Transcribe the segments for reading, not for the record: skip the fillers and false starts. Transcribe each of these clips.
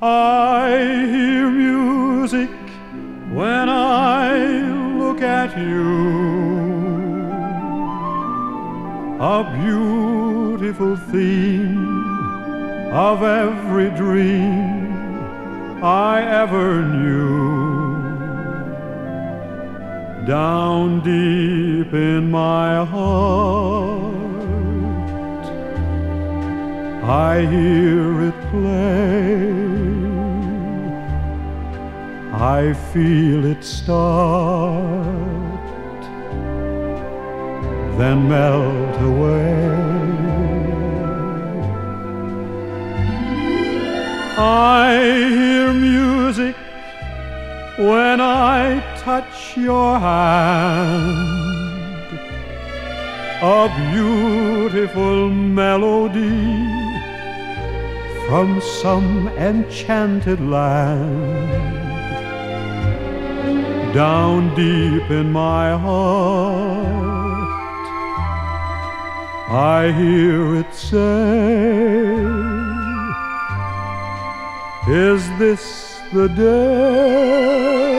I hear music when I look at you, a beautiful theme of every dream I ever knew. Down deep in my heart, I hear it play. I feel it start, then melt away. I hear music when I touch your hand, a beautiful melody from some enchanted land. Down deep in my heart, I hear it say, is this the day?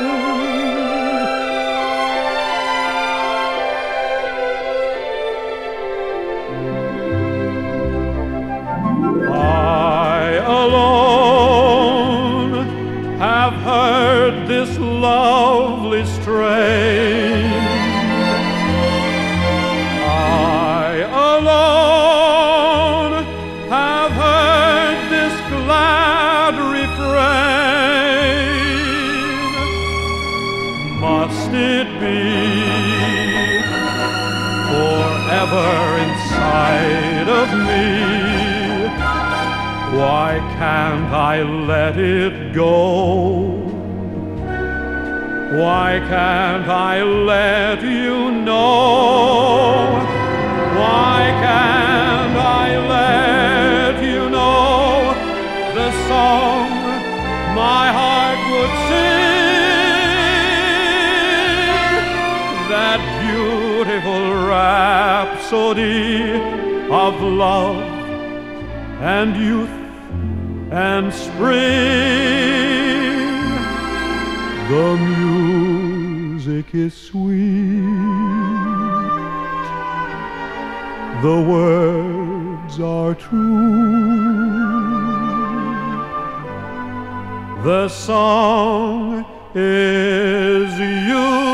I alone have heard this lovely strain. I alone have heard this glad refrain. Must it be forever inside of me? Why can't I let it go? Why can't I let you know? Why can't I let you know the song my heart would sing? That beautiful rhapsody of love and youth and spring. The music is sweet, the words are true, the song is you.